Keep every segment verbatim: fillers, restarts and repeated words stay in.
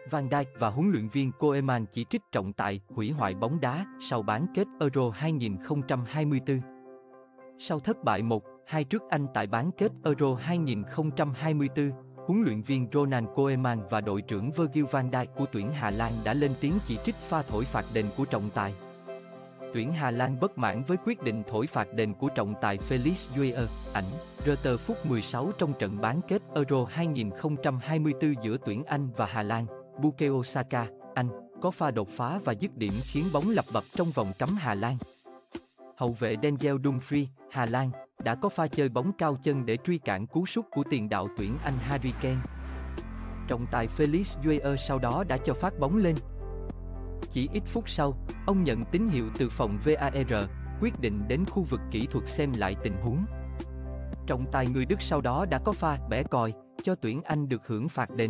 Van Dijk và huấn luyện viên Koeman chỉ trích trọng tài hủy hoại bóng đá sau bán kết Euro hai không hai tư. Sau thất bại một hai trước Anh tại bán kết Euro hai không hai tư, huấn luyện viên Ronald Koeman và đội trưởng Virgil van Dijk của tuyển Hà Lan đã lên tiếng chỉ trích pha thổi phạt đền của trọng tài. Tuyển Hà Lan bất mãn với quyết định thổi phạt đền của trọng tài Felix Joyer. Ảnh Reuters phút mười sáu trong trận bán kết Euro hai không hai tư giữa tuyển Anh và Hà Lan. Bukayo Saka, Anh, có pha đột phá và dứt điểm khiến bóng lập bập trong vòng cấm Hà Lan. Hậu vệ Denzel Dumfries, Hà Lan, đã có pha chơi bóng cao chân để truy cản cú sút của tiền đạo tuyển Anh Harry Kane. Trọng tài Felix Joyer sau đó đã cho phát bóng lên. Chỉ ít phút sau, ông nhận tín hiệu từ phòng vê a rờ, quyết định đến khu vực kỹ thuật xem lại tình huống. Trọng tài người Đức sau đó đã có pha bẻ còi, cho tuyển Anh được hưởng phạt đền.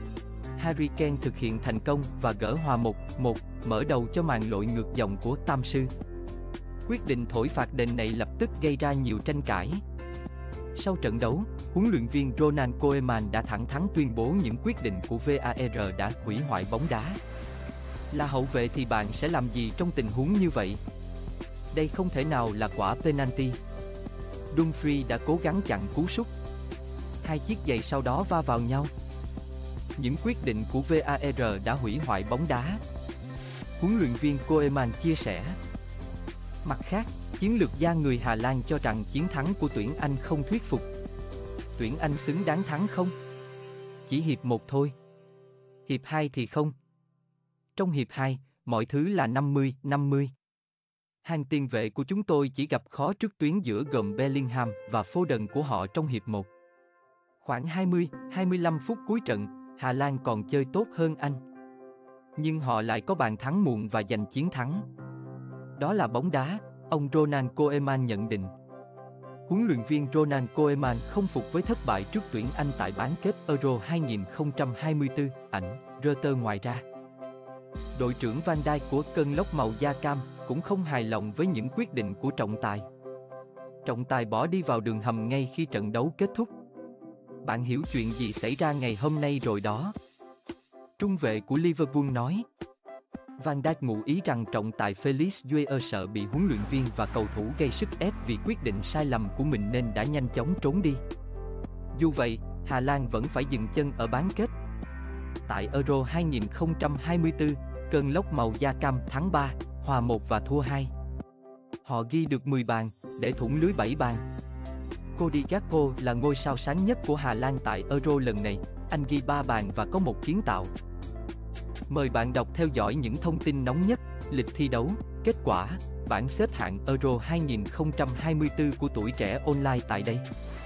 Harry Kane thực hiện thành công và gỡ hòa một một, mở đầu cho màn lội ngược dòng của Tam Sư. Quyết định thổi phạt đền này lập tức gây ra nhiều tranh cãi. Sau trận đấu, huấn luyện viên Ronald Koeman đã thẳng thắn tuyên bố những quyết định của vê a rờ đã hủy hoại bóng đá. Là hậu vệ thì bạn sẽ làm gì trong tình huống như vậy? Đây không thể nào là quả penalty. Dumfries đã cố gắng chặn cú sút. Hai chiếc giày sau đó va vào nhau. Những quyết định của vê a rờ đã hủy hoại bóng đá. Huấn luyện viên Koeman chia sẻ. Mặt khác, chiến lược gia người Hà Lan cho rằng chiến thắng của tuyển Anh không thuyết phục. Tuyển Anh xứng đáng thắng không? Chỉ hiệp một thôi. Hiệp hai thì không. Trong hiệp hai, mọi thứ là năm mươi năm mươi. Hàng tiền vệ của chúng tôi chỉ gặp khó trước tuyến giữa gồm Bellingham và Foden của họ trong hiệp một. Khoảng hai mươi hai mươi lăm phút cuối trận, Hà Lan còn chơi tốt hơn Anh. Nhưng họ lại có bàn thắng muộn và giành chiến thắng. Đó là bóng đá, ông Ronald Koeman nhận định. Huấn luyện viên Ronald Koeman không phục với thất bại trước tuyển Anh tại bán kết Euro hai không hai tư. Ảnh Reuters. Ngoài ra, đội trưởng Van Dijk của cơn lốc màu da cam cũng không hài lòng với những quyết định của trọng tài. Trọng tài bỏ đi vào đường hầm ngay khi trận đấu kết thúc. Bạn hiểu chuyện gì xảy ra ngày hôm nay rồi đó. Trung vệ của Liverpool nói. Van Dijk ngụ ý rằng trọng tài Felix Joyer sợ bị huấn luyện viên và cầu thủ gây sức ép vì quyết định sai lầm của mình nên đã nhanh chóng trốn đi. Dù vậy, Hà Lan vẫn phải dừng chân ở bán kết. Tại Euro hai không hai tư, cơn lốc màu da cam thắng ba, hòa một và thua hai. Họ ghi được mười bàn, để thủng lưới bảy bàn. Cody Gakpo là ngôi sao sáng nhất của Hà Lan tại Euro lần này, anh ghi ba bàn và có một kiến tạo. Mời bạn đọc theo dõi những thông tin nóng nhất, lịch thi đấu, kết quả, bảng xếp hạng Euro hai không hai tư của Tuổi Trẻ Online tại đây.